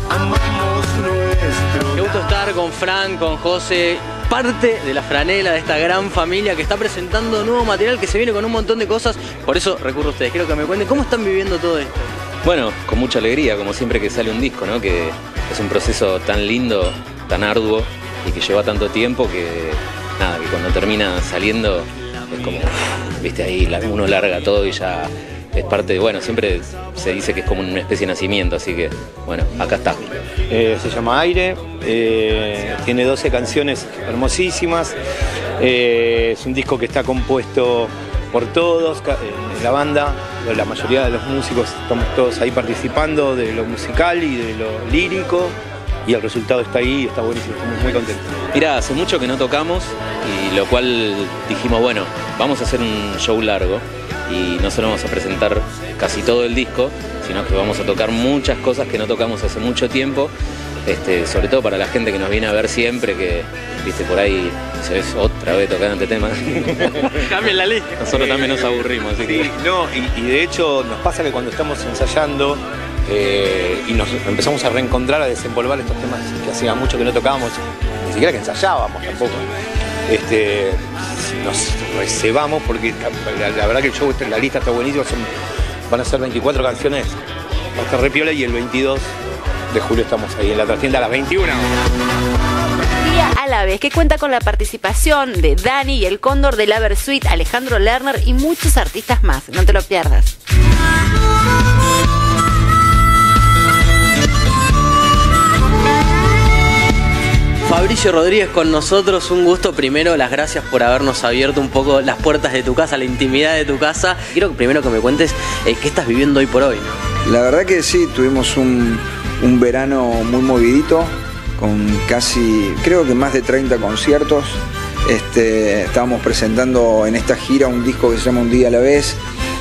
amamos nuestro. Qué gusto estar con Fran, con José, parte de la franela de esta gran familia que está presentando nuevo material que se viene con un montón de cosas. Por eso recurro a ustedes, quiero que me cuenten cómo están viviendo todo esto. Bueno, con mucha alegría, como siempre que sale un disco, ¿no? Que es un proceso tan lindo, tan arduo y que lleva tanto tiempo que nada, que cuando termina saliendo es como, viste, ahí uno larga todo y ya es parte de, bueno, siempre se dice que es como una especie de nacimiento, así que, bueno, acá está. Se llama Aire, tiene 12 canciones hermosísimas, es un disco que está compuesto por todos, la banda, la mayoría de los músicos estamos todos ahí participando de lo musical y de lo lírico, y el resultado está ahí y está buenísimo, estamos muy contentos. Mirá, hace mucho que no tocamos y lo cual dijimos, bueno, vamos a hacer un show largo y no solo vamos a presentar casi todo el disco, sino que vamos a tocar muchas cosas que no tocamos hace mucho tiempo, sobre todo para la gente que nos viene a ver siempre, que viste por ahí se ves otra vez tocando este tema. Cambien la lista. Nosotros también nos aburrimos, así que... Sí, no, y de hecho nos pasa que cuando estamos ensayando y nos empezamos a reencontrar, a desempolvar estos temas que hacía mucho que no tocábamos, ni siquiera que ensayábamos tampoco, nos recebamos porque la verdad que el show, la lista está buenísima, van a ser 24 canciones, va a estar re piola, y el 22 de julio estamos ahí en la trastienda a las 21. Día a la vez, que cuenta con la participación de Dani y el Cóndor de la Versuit, Alejandro Lerner y muchos artistas más. No te lo pierdas. Fabricio Rodríguez con nosotros, un gusto. Primero, las gracias por habernos abierto un poco las puertas de tu casa, la intimidad de tu casa. Quiero primero que me cuentes qué estás viviendo hoy por hoy, ¿no? La verdad que sí, tuvimos un verano muy movidito, con casi, creo que más de 30 conciertos. Estábamos presentando en esta gira un disco que se llama Un Día a la Vez,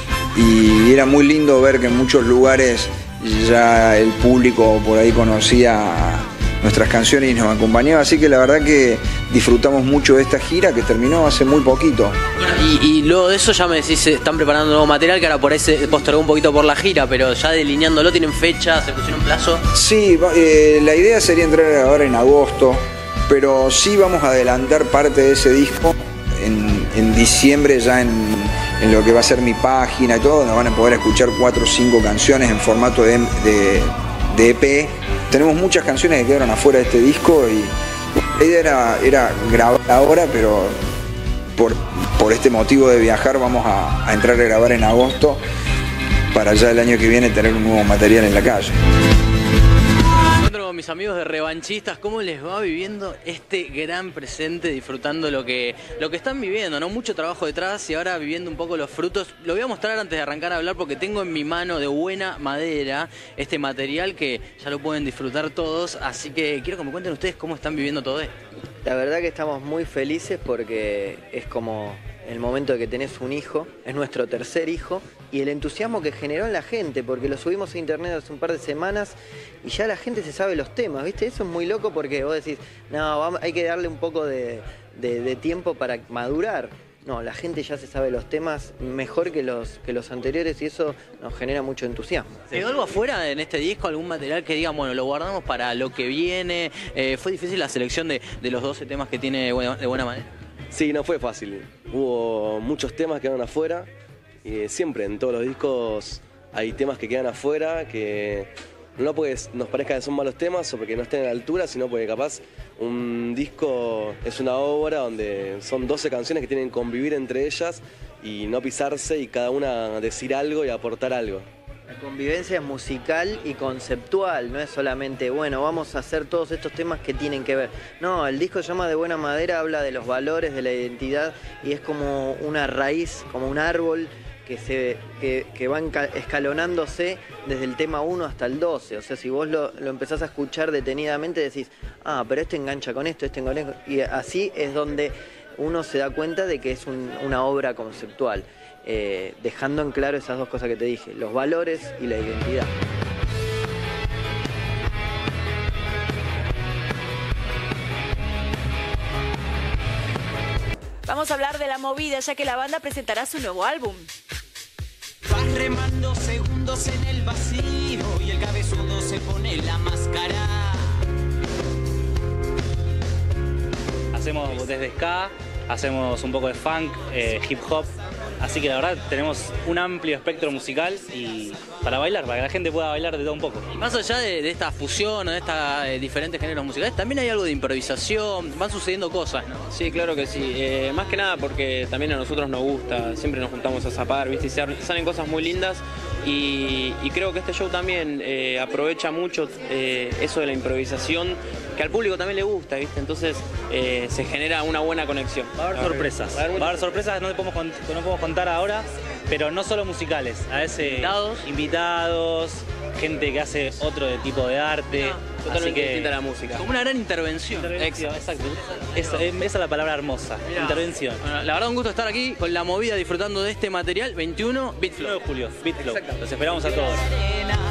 y era muy lindo ver que en muchos lugares ya el público por ahí conocía nuestras canciones y nos acompañaba, así que la verdad que disfrutamos mucho de esta gira que terminó hace muy poquito. Y luego de eso ya me decís, están preparando nuevo material que ahora por ahí se postergó un poquito por la gira, pero ya delineándolo, ¿tienen fecha? ¿Se pusieron plazo? Sí, la idea sería entrar ahora en agosto, pero sí vamos a adelantar parte de ese disco en diciembre, ya en lo que va a ser mi página y todo, donde van a poder escuchar 4 o 5 canciones en formato de EP. Tenemos muchas canciones que quedaron afuera de este disco y la idea era grabar ahora, pero por este motivo de viajar vamos a entrar a grabar en agosto para ya el año que viene tener un nuevo material en la calle. Me encuentro con mis amigos de Revanchistas. ¿Cómo les va viviendo este gran presente, disfrutando lo que están viviendo, ¿no? Mucho trabajo detrás y ahora viviendo un poco los frutos. Lo voy a mostrar antes de arrancar a hablar porque tengo en mi mano de buena madera este material que ya lo pueden disfrutar todos, así que quiero que me cuenten ustedes cómo están viviendo todo esto. La verdad que estamos muy felices porque es como el momento de que tenés un hijo, es nuestro tercer hijo, y el entusiasmo que generó en la gente, porque lo subimos a internet hace un par de semanas y ya la gente se sabe los temas, ¿viste? Eso es muy loco porque vos decís, no, hay que darle un poco de tiempo para madurar. No, la gente ya se sabe los temas mejor que los anteriores y eso nos genera mucho entusiasmo. ¿Quedó algo afuera en este disco? ¿Algún material que digan, bueno, lo guardamos para lo que viene? ¿Fue difícil la selección de los 12 temas que tiene de buena manera? Sí, no fue fácil. Hubo muchos temas que quedaron afuera. Y siempre en todos los discos hay temas que quedan afuera que no porque nos parezca que son malos temas o porque no estén a la altura, sino porque capaz un disco es una obra donde son 12 canciones que tienen que convivir entre ellas y no pisarse y cada una decir algo y aportar algo. La convivencia es musical y conceptual, no es solamente, bueno, vamos a hacer todos estos temas que tienen que ver. No, el disco se llama De Buena Madera, habla de los valores, de la identidad y es como una raíz, como un árbol que va escalonándose desde el tema 1 hasta el 12. O sea, si vos lo empezás a escuchar detenidamente decís, ah, pero este engancha con esto, este con esto. Y así es donde uno se da cuenta de que es una obra conceptual. Dejando en claro esas dos cosas que te dije, los valores y la identidad. Vamos a hablar de la movida, ya que la banda presentará su nuevo álbum. Vas remando segundos en el vacío y el cabezudo se pone la máscara. hacemos desde ska, hacemos un poco de funk, hip hop. Así que la verdad tenemos un amplio espectro musical y para bailar, para que la gente pueda bailar de todo un poco. Y más allá de esta fusión o de estos diferentes géneros musicales, también hay algo de improvisación, van sucediendo cosas, ¿no? Sí, claro que sí. Más que nada porque también a nosotros nos gusta, siempre nos juntamos a zapar, ¿viste? Y salen cosas muy lindas y creo que este show también aprovecha mucho eso de la improvisación, que al público también le gusta, ¿viste? Entonces se genera una buena conexión. Va a haber sorpresas. Va a haber sorpresas, no podemos contar ahora, pero no solo musicales. A veces invitados, gente que hace otro tipo de arte. Totalmente distinta a la música. Como una gran intervención. Exacto. Esa es la palabra hermosa. Mirá. Intervención. Bueno, la verdad un gusto estar aquí con la movida disfrutando de este material. 21 Beat Flow. 9 de julio, Beat Flow. Los esperamos a todos.